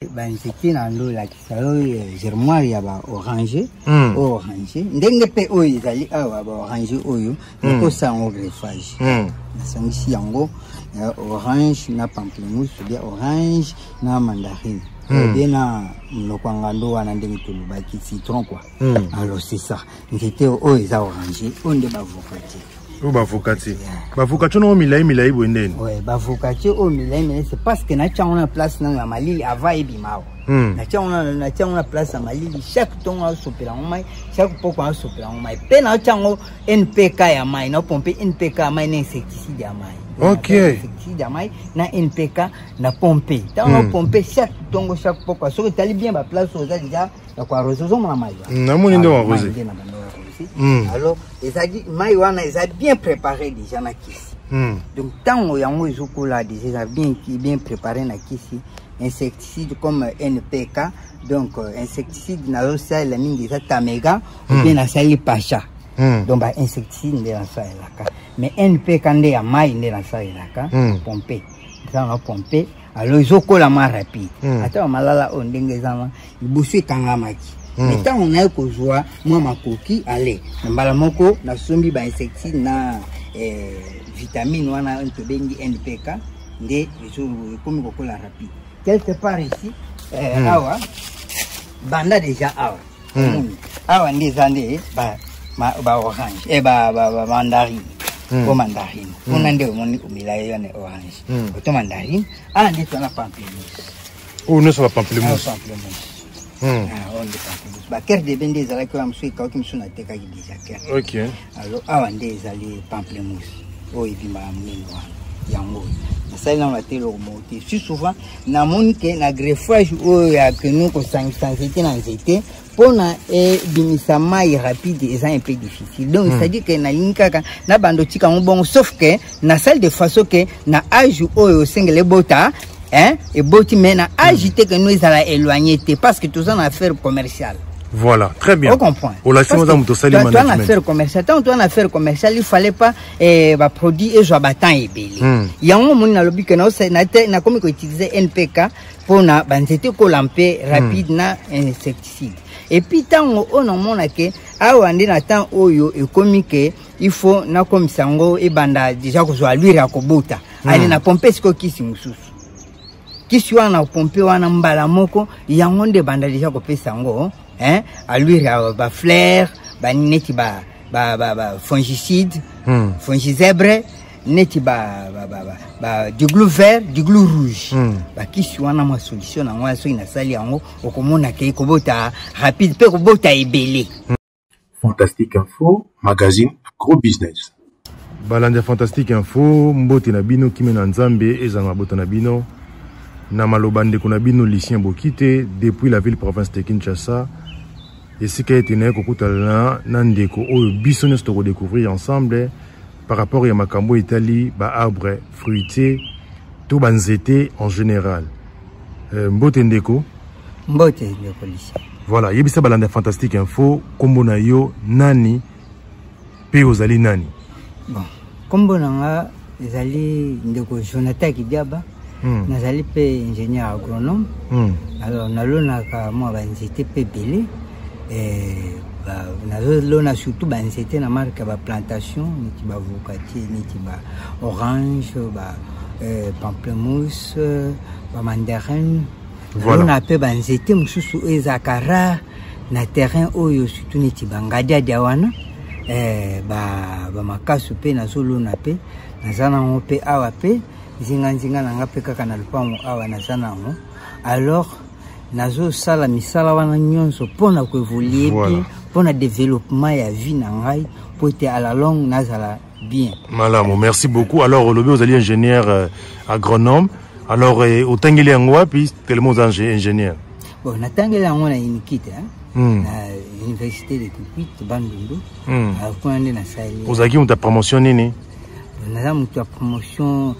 Ben c'était dans l'eau là qui s'alloye germoire ya ba orange orange ndenge pe oyo ezali awa ba orange oyo ko sa en greffage na sangisi yango orange na pamplemousse bien orange na mandarine bien na lokwangando wana ndenge toluba ki citron quoi alors c'est ça c'était oyo za orange onde ba vocati bavocati bavocati no milai bwendeni ouais bavocati o milai c'est parce que na tchana place na malili ava ebimao na tchana place na malili chaque tonga sopela mai chaque poko a sopela mai pe na tchango NPK ya mai na pompe NPK mai na insecticide ya mai OK insecticide ya mai na NPK na pompe tant pompe chaque tongo chaque poko so tali bien ba place oza déjà ya kwa rosozo na mai na moni ndo wa rosé. Alors, les wana bien préparé déjà na kisi. Donc, tant que yango ezokola déjà bien préparé na kisi, insecticide comme NPK, donc insecticide na losa la mingi za tamega ou bien na sali pacha. Donc ba insecticide nde na sa elaka. Mais NPK nde ya mai nde na sa elaka, pomper. Ça na pomper, alors ezokola ma rapide. Ata malala on ndenge zama, ibusu kangamaki. Mais tant on a que joie, moi ma coquille, allez, mbalamoko, na sombi ba insecticide na vitamine wana un peu bengi NPK, nde comme beaucoup la rapide. Quelque part ici, awa, banda déjà awa, awa nde zande ba orange, ba mandarine, ko mandarine, on a nde moni umilai yone orange, to mandarine, ah nde to na pamplemousse. Oh non ça va pamplemousse. On ba ker de bende zala ko amsu ka ko msuna teka ki déjà ker. OK. Alors awande zali pamplemousse. O ibima mneno yango. Ça là on a telo monter. Si souvent na monike na greffage o ya que nous ko sanité na nzete pona e bimisa mai rapide et ça un peu difficile. Donc ça dit que na linka na bando tika bon sauf que na salle de façon que na aju o single bota hein et boti mena agité que nous allons éloigner parce que tout ça en affaire commerciale. Voilà, très bien. On comprend. Au la chose dans sali management. Toi en affaire commerciale, tant toi en affaire commerciale, il fallait pas ba produit et joa batan et belé. Il y a un moment na lobby que na comme ko utiliser NPK pour na banzete ko lampé rapide na insecticide. Et puis tant on en mona que awande na temps oyo e comique il faut na comme sango e banda déjà ko joa lui rakobota. Ali na pomper ce ko kisi mususu. Kisi wana pompe wana mbala moko yango nde banda déjà ko pesa ngo hein à lui ba fleur ba neti ba fongicide fongizèbre neti ba du glue vert du glue rouge ba kisi wana ma solution na ngwa so ina sali yango okomona ke ko bota rapide pe ko bota ebele. Fantastique Info magazine gros business balanda Fantastique Info mbote na bino kimena nzambe ezanga bota na bino na malobande kuna bino Lucien Bokite depuis la ville province de Kinshasa et ce qui a été né kokutala na ndeko oyo biso nyonso to découvrir ensemble par rapport à makambo Italie ba arbre fruitier to banzete en général mbote ndeko Lucien. Voilà yebisa balanda Fantastique Info kombo na yo nani pe ozali nani. Bon kombo nanga ezali ndeko Jonathan Kidiaba. Nazali pe ingénieur agronome. Alors nalonaka moi banzete pe belé nalona surtout banzete na marque ba plantation niti ba vocatier niti ba orange ba pamplemousse ba mandarine. Voilà. On a pe banzete mususu ezakara na terrain oyo surtout niti bangadia diawana ba makasu pe nazolona pe nazana ngo pe awa pe zinga nanga pe kaka na lupango awa nazana ngo alors nazo sala misala wana nyonso pona ko évoluer bien pona développement ya vie na ngai pour te à la longue nazala bien. Malamo, merci beaucoup. Alors le vous allez ingénieur agronome. Alors au tangeli ngwa puis tellement ingénieur. Bon na tangeli ngwa na inikite na université de Kikwit Bandundu. Kwa nde na sali. Ozaki on t'a promotionné ni? Na mutu promotion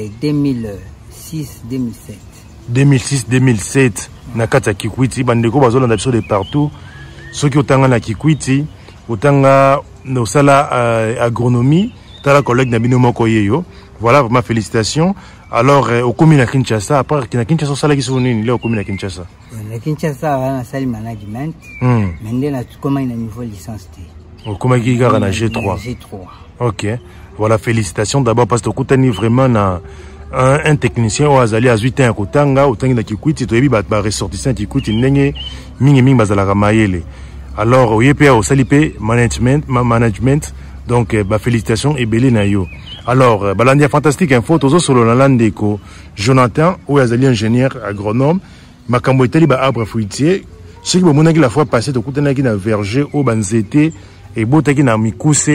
2006-2007. 2006-2007 na kati ya Kikwiti bandeko bazolanda biso de partout soki otanga na Kikwiti otanga no sala agronomie tala collègue na bino moko yeyo. Voilà, vraiment félicitations. Alors, au commun à Kinshasa, après Kinshasa, ça là qui sont nés, là au commun à Kinshasa. Na Kinshasa, on a salle management. Maintenant, comment il a niveau licence T. Au commun qui gagne na G3. G3. Ok. Voilà, félicitations d'abord parce que tu as vraiment un technicien ou azali à 8 ans à Kotanga, au temps qui quitte, tu as ba ressortissant qui quitte, n'engé mingi bazala ramayele. Alors, au YPA au salipé management, donc bah félicitations et belé na yo. Alors, balandia fantastique info, tozo solo na landeko, Jonathan ou azali ingénieur agronome, makambo etali ba arbre fruitier, ce qui bomona ki la fois passée to kutana ki na verger au banzete et botaki na mikuse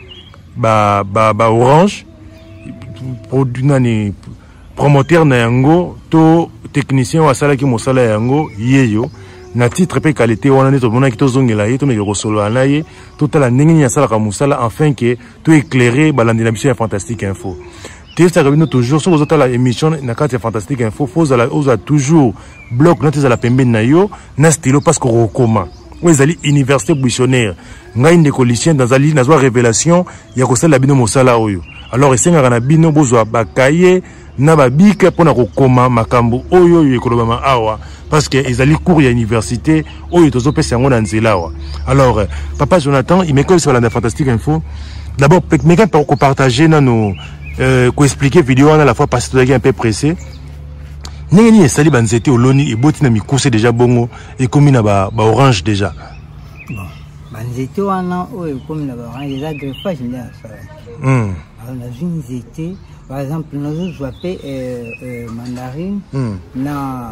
ba orange produit nani promoteur na yango to technicien wa sala ki mosala yango yeyo na titre pe qualité wana neto mona ki to zongela ye to me rosolo anaye to tala ndenge ya sala ka mosala afin que to éclairer balandi na biso ya fantastique info testa kabino toujours so ozota la émission na carte fantastique info faut oza toujours bloc note za la pembeni na yo na stylo parce que rokoma ezali université buissonnaire ngai ndeko lycéen dans ali nazwa révélation ya kosala bino mosala oyo alors esengaka na bino bozwa bakaye na babika pona kokoma makambo oyo yo ekolobama awa parce que ezali cours ya université oyo tozopesa yango na nzela awa. Alors papa Jonathan il m'école sur la fantastique info d'abord meka ko partager na no ko expliquer vidéo à la fois parce que un peu pressé nengeni esali banzete oloni eboti na mikuse déjà bongo et comme na ba orange déjà bon banzete wana oyo comme na ba orange za greffage nda sala alors la nzete par exemple nous jouer mandarine na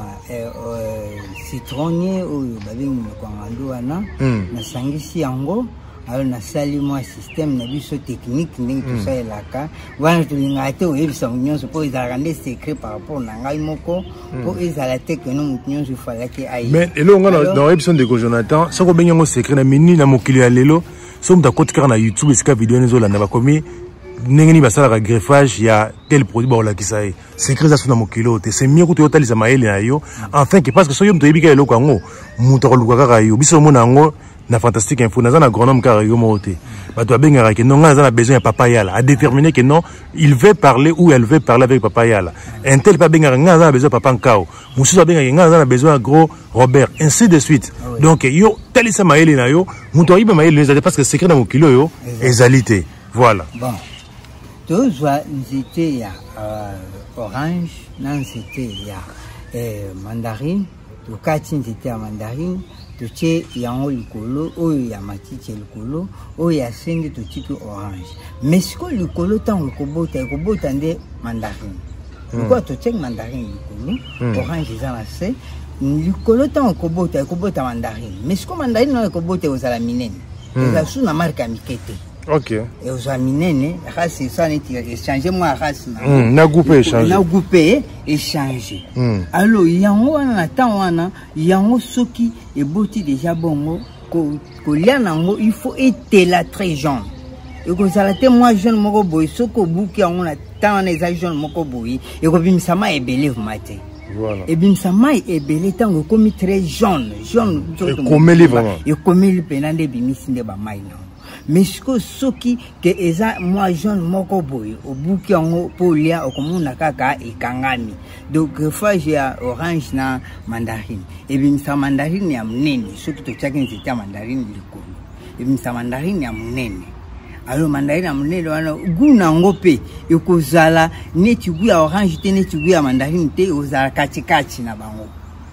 citronnier oyo balingi ko ngando wana na sangisi yango. Alors na sali moi système na biso technique ndenge tout ça elaka wana tulingate oyebisa nyonso po ezalaka nde secret par rapport na ngai moko po ezala te que no mutu nyonso falaki ayi mais elonga na oyebisa ndeko Jonathan soko benyango secret na mini na mokili ya lelo so muta kotika na YouTube esika vidéo nezo landa bakomi ndenge ni basala greffage ya tel produit ba olakisa ye secret za suna mokilo te c'est mieux que to yotalisa maele na yo enfin que parce que so yo muto yebika eloko ngo muto koluka kaka yo biso mona ngo na fantastique info na zana agronome car yo moté bato abengara que non nga besoin de papa yala a déterminer que non il veut parler ou elle veut parler avec papa yala un tel pas bengara nga besoin de papa nkao musu abengara nga besoin gros Robert ainsi de suite donc yo talisa maele na yo muto yiba maele les parce que secret na mokilo yo ezalité voilà bon to joa nzete ya orange na nzete ya mandarine to kati nzete ya mandarine tuche yango likolo oyo ya matiti likolo oyo ya sende tuchiki orange mais siko likolo tango kobota nde mandarine quoi tuche mandarine likolo orange za na se likolo tango kobota mandarine mais siko mandarine no kobota ozala minene eza sous na marque mikete. Ok. Et aux aminés, race ça n'est échanger moi race na goupé échanger. Na goupé échanger. Alors yango na temps wana yango soki et boti déjà bongo ko lia nango il faut être là très jaune. Et ko sala te moi jeune moko boy soko buki yango na temps na za jeune moko boy et ko bimisa ma ebele matin. Voilà. Et bimisa ma ebele tango komi très jaune comme vraiment. Et comme il penande bimisi nde ba mai non. Mais ce qui que eza moi jeune moko boy au buki yango polia okomuna kaka ikangami donc greffage ya orange na mandarine et bien sa mandarine ya munene ce qui to chaki nzete ya mandarine likolo et bien sa mandarine ya munene alors mandarine ya munene wana guna ngope ekozala neti gu ya orange te neti gu ya mandarine te ozala katikati na bango.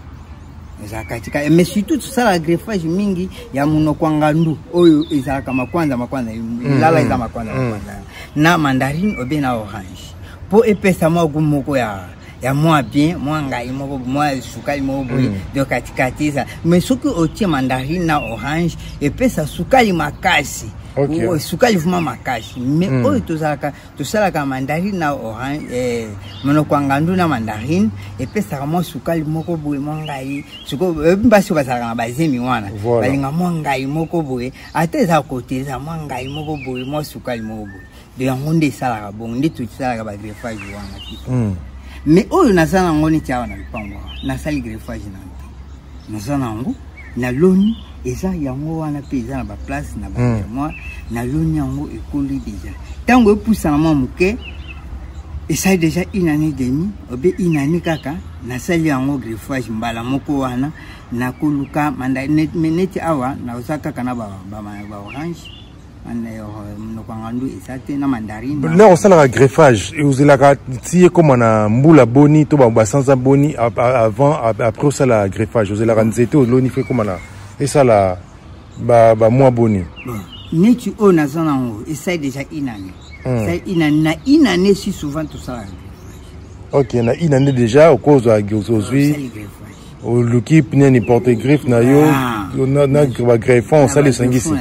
Mais surtout ça la greffage mingi ya munoko ngandu oyo ezalaka makwanza lala eza makwanza na mandarine obe na orange po epesa mwa gumoko ya moi bien moi ngai moko moi sukali moko de katikati ça mais soki otie mandarine na orange epesa sukali makasi. Okay. Sukali vuma makashi mais oyo tozalaka mandarine na orange monoko ngandu na mandarine epesa mo sukali moko boye mongai suko mbasi bazalaka na bazemi wana balinga mongai moko boye ateza côté za mongai moko boye mo sukali moko boye de yango nde salaka bon nde tusalaka ba greffage wana tipo mais oyo nazana ngoni tia wana mpango na sali greffage na nazana ngo na loni eza yango wana pe eza na ba place na ba moi na loni yango ekoli déjà tango epusana mo muke Et ça déjà une année et demie, une année kaka, na sali yango greffage mbala moko wana, na kuluka manda neti awa na osaka kana ba orange. Là, on sait le greffage. Et vous avez tiré comme on a moula boni, tout bas sans boni avant, après on sait le greffage. Vous avez la ranzete ou l'oni fait comme on a. Et ça là, moins boni. Ni tu o na zona ngo, et ça déjà une année. Ça une année si souvent tout ça. Ok, na une année déjà au cause de la aujourd'hui. Au l'équipe n'importe greffe na yo, na greffon, on sait les sanguis.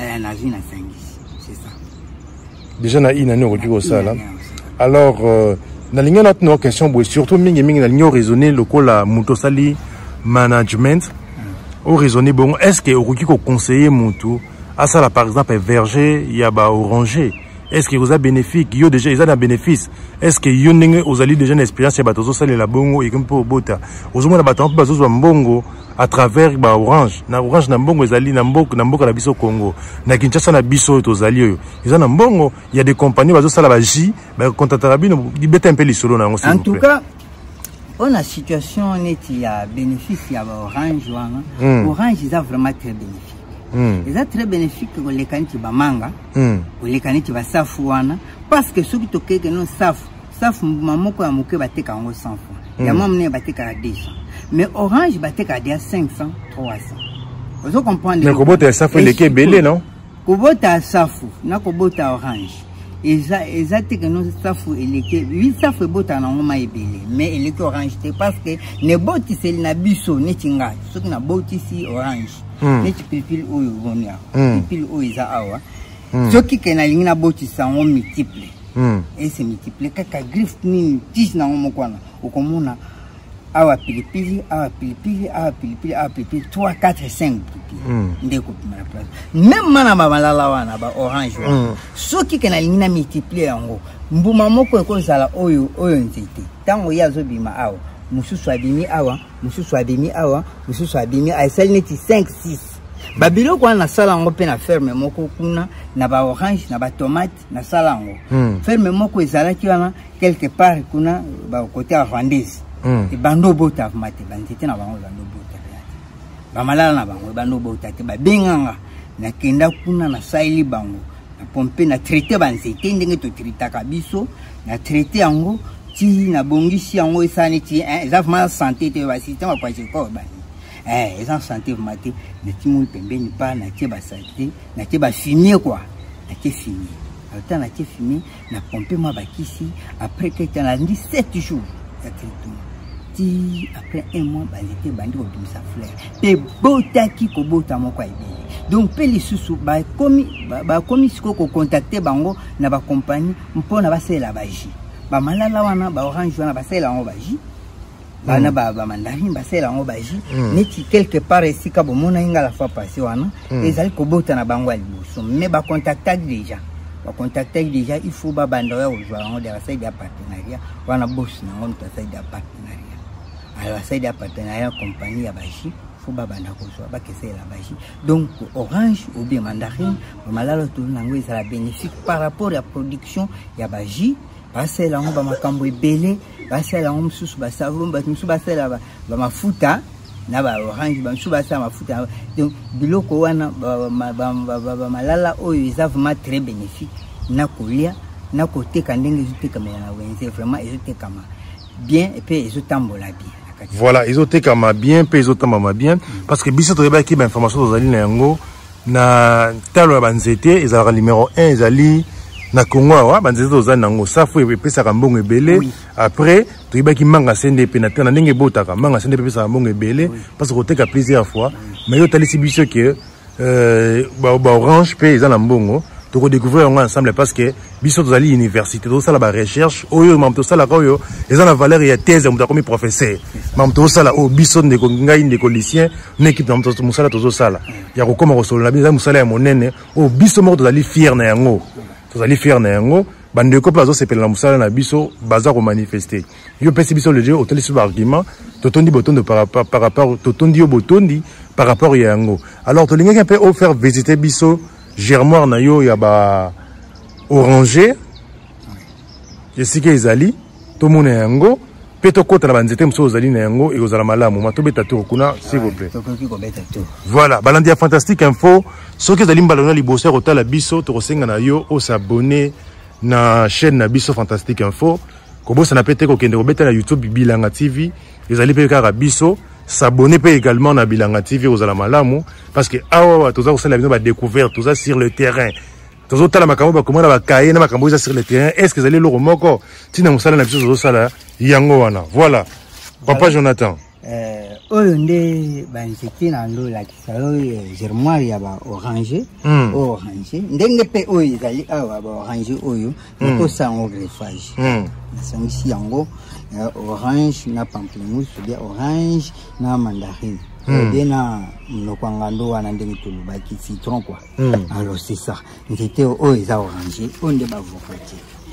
Déjà na une année au ça là. Alors na ligne notre question surtout mingi na ligne raisonner le col la mutosali management au raisonner bon est-ce que au ko conseiller mutu à ça là par exemple verger il y a ba oranger est-ce que vous a bénéfique yo déjà ils ont un bénéfice est-ce que yo ninge vous allez déjà une expérience ya batozo sali la bongo et comme pour bota ozomona na bato bazo mbongo à travers ba orange na mbongo ezali na mboka na biso Congo na Kinshasa na biso tozali yo ils ont mbongo il y a des compagnies bazo sala ba ji ba contacter bino beta un peu lisolo na en tout cas on a situation net il y a bénéfice il y a orange orange ils ont vraiment très bénéfique ils ont très bénéfique pour les kanti ba manga pour les kanti ba safu wana parce que ceux qui toke que non safu mamoko ya moke bateka ngo 100 francs ya mamne bateka 200 mais orange bateka dia 500 300 vous comprenez mais kobota safu leke belé non kobota safu na kobota orange exact que non safu eleke 8 safu bota na ngoma ebele mais eleke orange te parce que ne boti sel na biso netinga ceux qui na boti si orange neti pilipili oyo gonia pilipili oyo za awa ceux qui na lingina boti sango multiple et c'est multiple kaka griffe ni tige na ngoma kwana ukomuna awa pilipili 3 4 5 ndeko pimana place même mana malala wana ba orange ceux qui na lingina multiple yango mbuma moko ekozala oyo nzete tango yazo bima awa mususu abimi awa mususu abimi awa mususu abimi aisel neti 5 6 babilo kwa na sala ngo pe na ferme moko kuna na ba orange na ba tomate na sala ngo ferme moko ezalaki wana quelque part kuna ba côté rwandaise e bando bota mate banzete na bango bando bota ba malala na bango bando bota te ba benganga na kenda kuna na saili bango na pompe na traiter banzete ndenge to tritaka biso na traiter yango ti na bongisi yango esani ti eza vraiment santé te ba système kwa cheko ba eza santé mate na ti mul pembeni pa na ti ba santé na ti ba fumier quoi na ti fumier alors na ti fumier na pomper moi ba kisi après que tu as 17 jours ya traitement ti après un mois ba l'été bandi ko dumisa fleur pe bota ki ko bota moko ebele donc pe lisusu ba komi siko ko contacter bango na ba compagnie mpona ba sela ba ji ba malala wana ba orange wana ba sela ngo ba ji bana ba mandarine ba sela ngo ba ji neti quelque part ici ka bomona inga la fois passé wana ezali ko bota na bango alibuso mais ba contacter déjà il faut ba banda ya ojwa ngo de la side ya partenariat wana boss na ngo ta side ya partenariat alors side ya partenariat compagnie ya ba ji faut ba banda ko so ba kesela ba ji donc orange ou bien mandarine malala to na ngo ezala bénéfique par rapport à production ya ba ji basela ngo ba makambo ebele basela ngo mususu ba savon ba mususu basela ba mafuta na ba orange ba mususu basela mafuta donc biloko wana ba malala oyo eza vraiment très bénéfique na kolia na koteka ndenge ezoteka mena na wenze vraiment ezoteka bien et puis ezotambola bien voilà ezoteka bien pe ezotamba bien parce que biso to yeba ki ba information tozali na yango na talo ya banzete ezala numéro 1 ezali na Congo wa banzete tozali nango safu epesaka mbongo ebele après toyebaki manga sende pe na tena ndenge botaka manga sende epesaka mbongo ebele parce que koteka plusieurs fois mais yo talisi biso que ba orange pe ezala mbongo to découvrir ensemble parce que biso tozali université to sala ba recherche oyo mam to sala oyo ezala valeur ya thèse muta comme professeur mam to sala o biso ndeko ngai ndeko lycéen na équipe mam to musala to sala ya ko koma ko solo na biso musala ya monene o biso moko tozali fier na yango bandeko plazo sepela na musala na biso baza ko manifester yo pesi biso le jeu hôtel sur argument totondi botondo par rapport totondi yo botondi par rapport ya yango alors to linga pe o faire visiter biso germoire na yo ya ba oranger yesike ezali tomona yango pe tokota na banzete mosusu ozali na yango ekozala malamu ma tobeta tour kuna s'il vous plaît. Voilà balandi ya Fantastique Info soki ezali mbala na liboso ya kotala biso tokosenga na yo osabone na chaîne na biso Fantastique Info kobosa na pete kokende kobeta na YouTube Bilanga TV ezali pe kaka biso s'abonner pe également na Bilanga TV ozala malamu parce que awa toza kosala bino ba découverte toza sur le terrain tozo tala makambo ba komona ba kaye na makambo sur le terrain est-ce que ezali loko moko tina musala na biso tozo sala yango wana voilà papa Jonathan oyo nde banzete na ndo la kisalo germoire ya ba orange orange ndenge pe oyo ezali awa ba orange oyo ko sango greffage na sangisi yango orange na pamplemousse bien orange na mandarine bien na mnokwangando wana ndenge tolobaki citron quoi alors c'est ça nzete oyo eza orange onde bavokati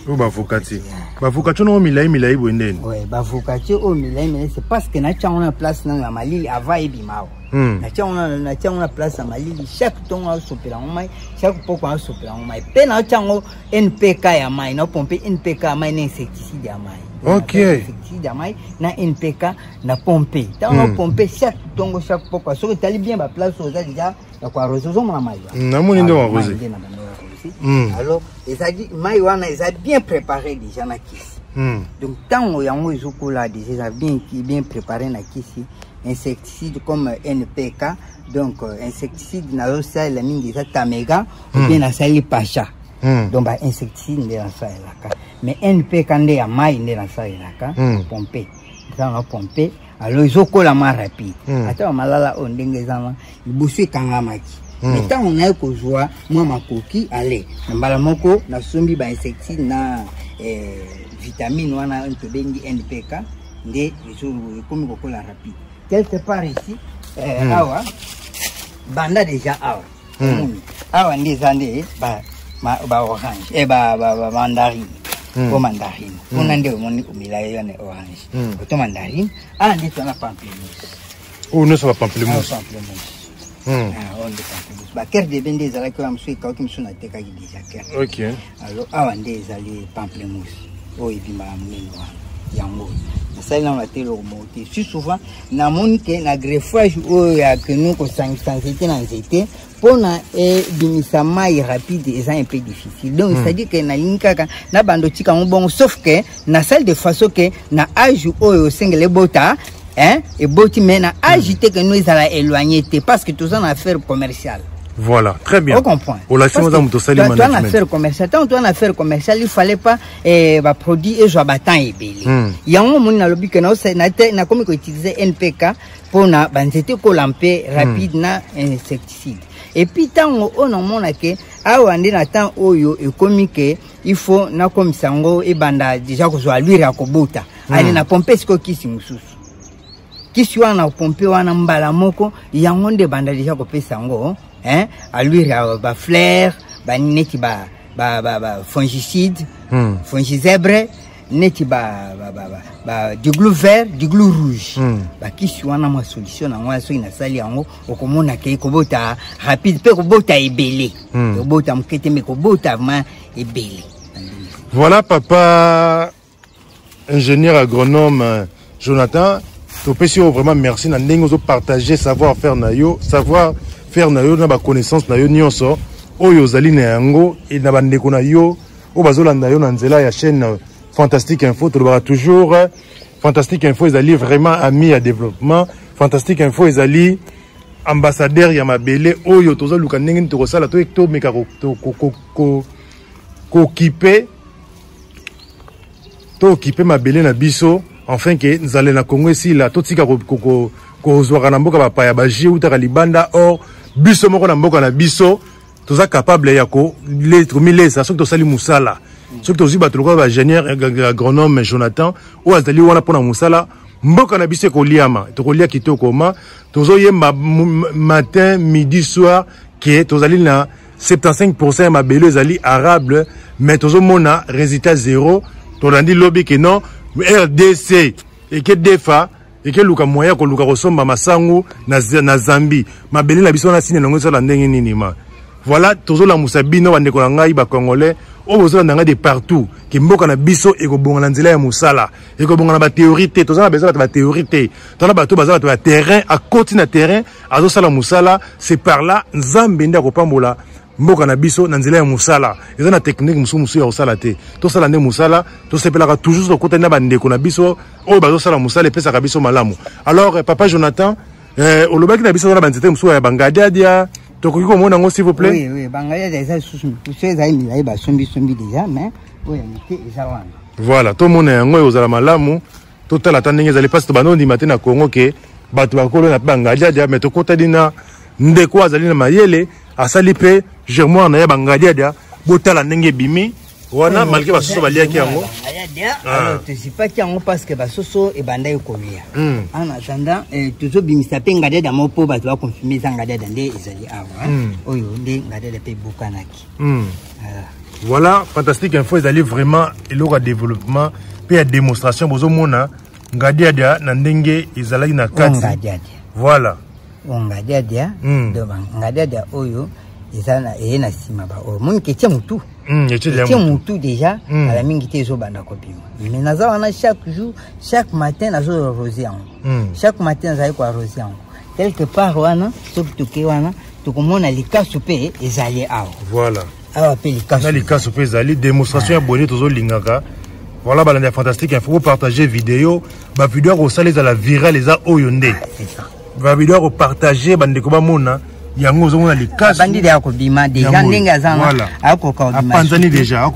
bavokati no milai bwendeni ouais bavokati o milai c'est parce que na tchana place na malili ava ebimao na tchana place na malili chaque tonga sopela ngomai chaque poko a sopela ngomai pe na tchango NPK ya mai na pompe NPK ya mai na insecticide ya mai OK insecticide ya mai na NPK na pompe tanga pompe chaque tongo chaque poko so que tali bien ba place oza déjà ya kwa rozo zo na mai na moni ndo wa rozo. Alors, mai wana ils a bien préparé déjà na kisi. Donc tant yango ezokola déjà bien préparé na kisi insecticide comme NPK donc insecticide na yosa la mingi za tamega ou bien na sali pacha. Donc ba insecticide nde na sa elaka. Mais NPK nde ya mai nde na sa elaka pomper. Ça on pomper alors ezokola ma rapide. Ata malala on ndenge zama ibusu kangamaki. Mais tant on a kozwa moi makoki allez mbala moko na sombi ba insecticide na vitamine wana on bengi NPK nde ezolo comme kokola rapide quelque part ici awa banda déjà awa awa ndi zande ba orange ba mandarine ko mandarine on ande moni umila yone orange to mandarine ndi tona pamplemousse ne ça va pamplemousse on de pamplemousse ba cœur de bende ezala ko amsui ka oki msuna teka ki déjà cœur OK alors awa ndi ezali pamplemousse o ebima mneno yango ça là on a télé remonté si souvent na moni ke na greffage o ya que nous ko sensibilité na nzete pona bimisa mai rapide est un peu difficile donc c'est à dire que na linkaka na bando tika bon sauf que na salle de façon que na âge o single bota et boti mena agité que nous allons éloigner parce que tout ça en affaire commerciale. Voilà, très bien. On comprend. On l'a fait dans sali management. Toi en affaire commerciale, tant toi en affaire commerciale, il fallait pas ba produit et joie batan et belé. Il y a un moment na lobby que na comme utiliser NPK pour na banzete ko lampé rapide na insecticide. Et puis tant on mona ke awande na tant oyo e communiquer il faut na comme sango e banda déjà ko joa lui rakobota. Ali na pomper ce ko kisi mususu. Kisi wana pomper wana mbala moko yango nde banda déjà ko pesa ngo à lui ba fleur ba neti ba fongicide fongizèbre neti ba du glue vert du glue rouge ba kisi wana ma solution na ngwa so ina sali yango okomona ke kobota rapide pe kobota ebele kobota mkete me kobota ma ebele. Voilà papa ingénieur agronome Jonathan topesi vraiment merci na ndenge ozo partager savoir faire na yo na ba connaissance na yo nyonso oyo zali na yango et na bandeko na yo o bazolanda yo na nzela ya chaîne Fantastique Info to toujours Fantastique Info ezali vraiment ami à développement Fantastique Info ezali ambassadeur ya mabele oyo tozo luka ndenge to kosala to meka ko kipe mabele na biso enfin que nzale na Congo ici la totika ko zwa na mboka ba pa ya baji utaka libanda or biso moko na mboka na biso toza capable ya ko lettre milesa soki tosali musala soki tozi bato lokola ba ingénieur agronome Jonathan o azali wana pona musala mboka na biso ko liama to ko lia kitoko ma tozo yemba matin midi soir que tozali na 75% ma belo ezali arable mais tozo mona résultat zéro to landi lobby que non RDC et que defa et que luka moya ko luka kosomba masangu na Zambie mabele na biso na sine nango sala ndenge nini ma voilà tozo la musabino bande ko ngai ba congolais o bozala nanga de partout ki mboka na biso ekobonga na nzela ya musala ekobonga na ba théorie te tozala besoin ba théorie te tona bato bazala ba terrain à côté na terrain azo sala musala c'est par là nzambe nda kopambola mboka na biso na nzela ya musala eza na technique musu ya osala te to sala nde musala to sepelaka toujours to kota na bandeko na biso o bazo sala musala pesa ka biso malamu. Alors papa Jonathan olobaki na biso na banzete musu ya bangadiadia tokoki komona ngo s'il vous plaît. Oui bangadiadia eza susu pousse eza milai ba sombi déjà mais oui mité eza wana. Voilà to mona yango ozala malamu to tala tandenge ezali passe to banondi matin na Congo ke bato bakolo na bangadiadia mais to kota dina ndeko azali na mayele asali pe germoire na ya bangadiadia botala ndenge bimi wana malgré basoso baliaki yango alors tu sais pas qui yango parce que basoso e banda ekolia en attendant toujours bimisa pe ngadiadia mopo bato ba confirmer za ngadiadia nde ezali awa oyo nde ngadiadia pe bukanaki. Voilà fantastique info ezali vraiment eloko développement pe ya démonstration bozo mona ngadiadia na ndenge ezalaki na kati voilà ngadiadia donc ngadiadia oyo ezana ena sima ba o moni ketia mutu ketia mutu déjà à la mingi te zo banda kopima mais naza wana chaque jour chaque matin nazo rosé chaque matin naza ko rosé quelque part wana soki wana tokomona likasu pe ezali awa voilà awa pe likasu pe ezali démonstration ya bonito tozo lingaka. Voilà balanda fantastique il faut partager vidéo ba vidéo ko sala la virale eza oyonde c'est ça ba vidéo ko partager bande ko ba mona yango zo mona likasu bandi ya ko bima déjà ndenge azana akoka apanzani déjà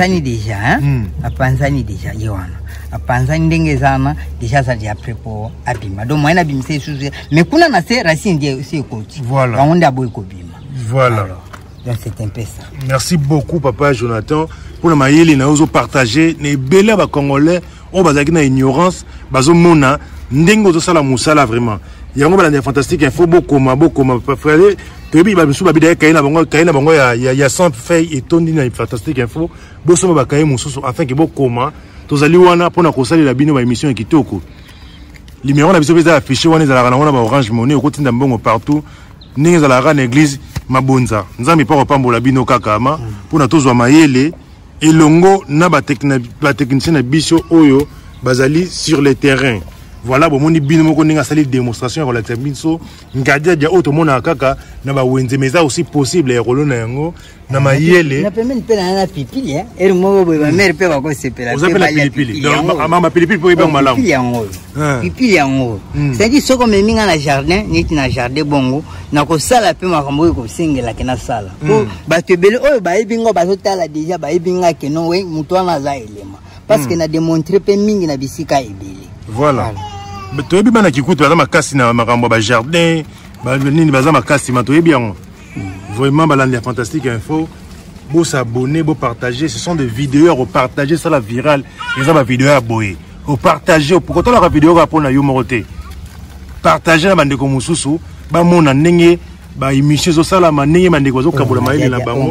apanzani déjà yewana apanzani ndenge zana déjà ça déjà prépo abima donc moi na bimse sous mais kuna na se racine die c'est côté voilà on a boy ko bima voilà. Donc c'est un peu ça. Merci beaucoup papa Jonathan pour la maïli na ozo partager ne bela ba congolais on bazaki na ignorance bazo mona ndengo zo sala musala vraiment yango balanda fantastique info bokoma frère tobi ba bisu ba bidaya kaina bango ya 100 feuilles et tondi na fantastique info boso ba kaina mususu afin que bokoma tozali wana pona ko sala la bino ba émission kitoko numéro na biso beza affiché wana za la wana ba Orange Money au côté ndambongo partout ninga za la ran église mabonza nzambi pa kopambola bino kakama pona tozwa mayele elongo na ba technicien na biso oyo bazali sur le terrain. Voilà bon moni bino moko ninga sali démonstration ya la biso ngadiadia auto mona kaka na ba wenze meza aussi possible ya kolona yango na mayele na pemeni pe na pipili eri moko boy ba mère pe ba ko sepela pe ba pipili donc mama pipili po ibang malamu pipili yango c'est dit soko meminga na jardin niti na jardin bongo na ko sala pe makambo ko singela ke na sala ba tebele oyo ba ibingo ba totala déjà ba ibinga ke no we muto na za elema parce que na démontrer pe mingi na bisika ebele. Voilà. Toyebi bana kikutu baza makasi na makambo ba jardin ba nini baza makasi ma toyebi yango. Vraiment balanda fantastique info. Beau s'abonner, beau partager, ce sont des vidéos à repartager ça la virale. Les ba vidéo à boyer. Au partager pour quand on la vidéo va pour na yo moroté. Partager la bande ko mususu ba mona ndenge ba émission zo sala manenge mande ko zo kabola maile na bango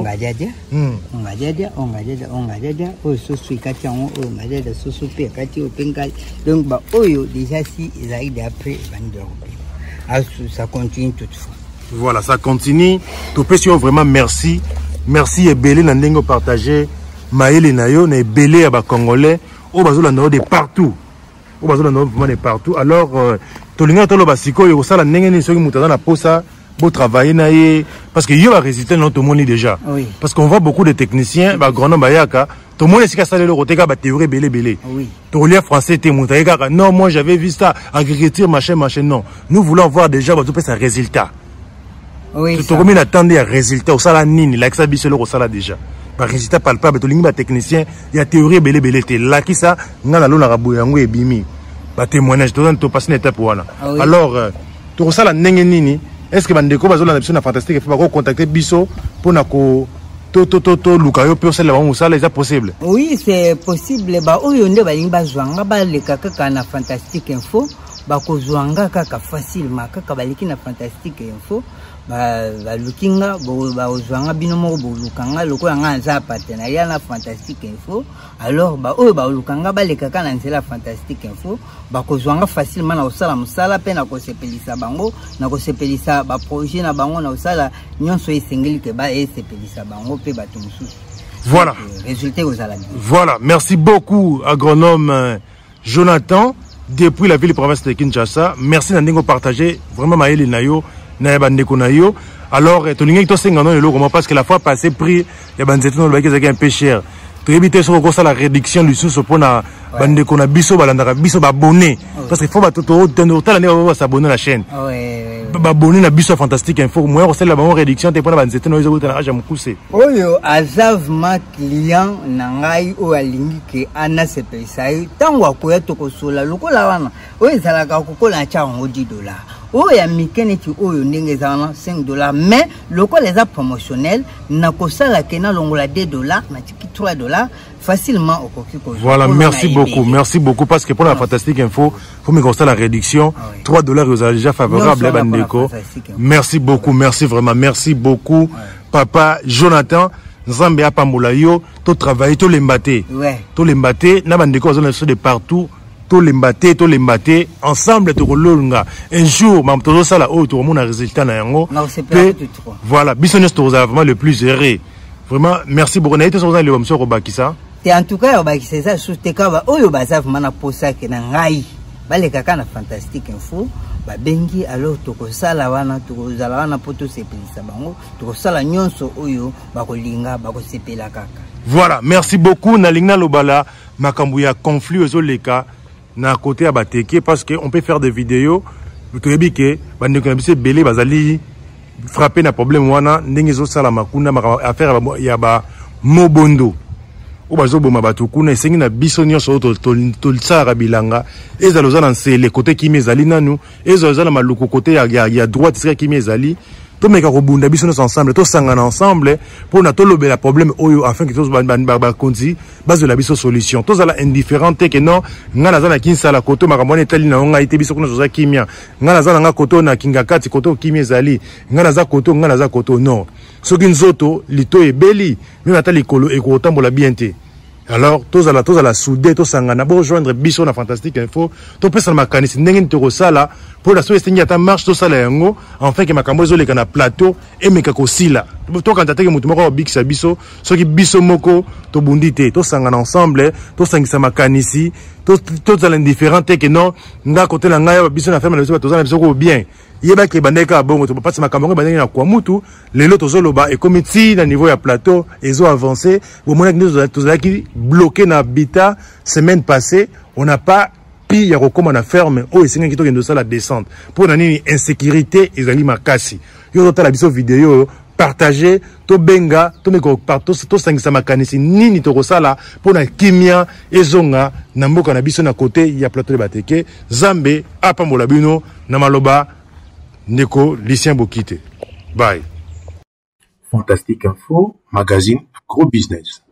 ngadiadia o soso ikati yango o ngadiadia soso pe kati o pengai donc ba oyo déjà si ils après bande ça continue toutefois. Voilà ça continue to pesio vraiment merci et belé na ndenge partager maile na yo na belé ya ba congolais o bazola na de partout alors tolinga tolo basiko yo sala ndenge ni soki mutaza na posa beau travailler naie parce que yo va résister non tout le monde déjà oui. Parce qu'on voit beaucoup de techniciens ba grand bayaka tout le monde est ça le côté ka ba théorie belé oui. To lire français té mutaika non moi j'avais vu ça agriculture machin non nous voulons voir déjà ba tout ça résultat oui tout comme il attendait un résultat au sala nini like ça biso le sala déjà ba résultat palpable to lingi ba technicien il y a théorie belé té là qui ça ngana lo na rabu yango e bimi ba témoignage to passer une étape wana alors to sala ndenge nini. Est-ce que bandeko bazola na biso na fantastique faut ba contacter biso pona ko to lukayo pe osala ba musala est possible? Oui, c'est possible ba oyo nde balingi bazwanga ba le kaka na fantastique info ba ko zwanga kaka facilement kaka baliki na fantastique info ba lukinga ba ozwanga bino moko bo lukanga loko yanga za partenariat na fantastique info alors ba oyo ba lukanga ba le kaka na nzela fantastique info ba ko zwanga facilement na osala musala pe na ko sepelisa bango na ko sepelisa ba projet na bango na osala nyonso esengeli ke ba esepelisa bango pe bato mususu Voilà. Résultat aux alambics. Voilà. Merci beaucoup, agronome Jonathan, depuis la ville et province de Kinshasa. Merci d'en partager vraiment Maël Nayo, Nayabandeko Nayo. Alors, tu n'as pas de parce que la fois passée, prix, il y a un peu cher. Tu as évité sur la réduction du sous pour na bandeko na biso balandaka biso abonné parce qu'il faut s'abonner à la chaîne. Abonner na biso fantastique info moi c'est la bonne réduction te pour na banzete no ezoko na jamukuse. Oyo azavma client na ngai o alingi ke ana sepesai tango akoya tokosola lokola wana oyo ezalaka kokola cha $10. Oyo ya mikeneti oyo ndenge ezalana $5 mais lokola eza promotionnel na kosala kena longola $2 na tiki $3 facilement au coquille. Voilà, merci beaucoup parce que pour la fantastique info, faut me constater la réduction. $3 vous avez déjà favorable, Bandeko. Merci beaucoup, merci vraiment, merci beaucoup, papa Jonathan. Nzambe apambola to travailler, to l'embaté. To l'embaté, na Bandeko zone de partout. To l'embaté, ensemble to kolonga. Un jour, mam to ça là haut, to mon résultat na yango. Voilà, business to vraiment le plus géré. Vraiment, merci beaucoup. Naïto sur le monsieur Robakisa. En tout cas, Robakisa ça sous te kaba oyo bazav mana posa ke na ngai. Bale kaka na fantastique info. Ba bengi alors toko sala wana toko zala wana poto sepelisa bango. Toko sala nyonso oyo bakolinga bakosepela kaka. Voilà, merci beaucoup na lingna lobala makambu ya conflit ezoleka na côté ya bateke parce que on peut faire des vidéos. Vous avez que bandeko na biso belé bazali frapper na problème wana ndenge zo sala makunda affaire ya ba mobondo o bazo boma batu kuna esengi na biso nyonso to sala bilanga ezalo za na nsele côté kimi ezali nanu ezalo za na maluku côté ya droite sika kimi ezali to meka ko bunda biso nos ensemble to sangana ensemble pour na to lobela problème oyo afin que tous ba konzi bazo la biso solution to za la indifférente que non ngana za na kinsa la côté makambo etali na nga ite biso kuna zo za kimia ngana za nga côté na kingakati côté kimi ezali ngana za côté non soki nzoto lito ebeli même ata likolo ekotambola bien te. Alors, tous à la soudée, tous à la rejoindre biso na fantastique info, tous pesa na makanisi ndenge to sala pour la soestingi ata marche to sala yango enfin que makambo zo leka na plateau et meka ko sila. To quand atake mutu moko bikisa biso, soki biso moko to bundite, to sangana ensemble, to sangisa makanisi, to za l'indifférente que non, nga côté la ngaya biso na ferme to za biso ko bien. Yeba ke bandeka bongo to pasa makambo bandeka na kwa mutu lelo to zoloba et comme ti na niveau ya plateau ezo avancé au moment que nous avons bloqué na habitat semaine passée on n'a pas pi ya comment na ferme o esenga kito kendo la descente pour nani insécurité ezali makasi yo to la biso vidéo partager to benga to meko partout to sangisa makanisi nini to kosala pour na kimia ezonga na mboka na biso na côté ya plateau de bateke Zambe apambola bino na maloba Neko Lucien Bokite. Bye. Fantastique Info, magazine Gros Business.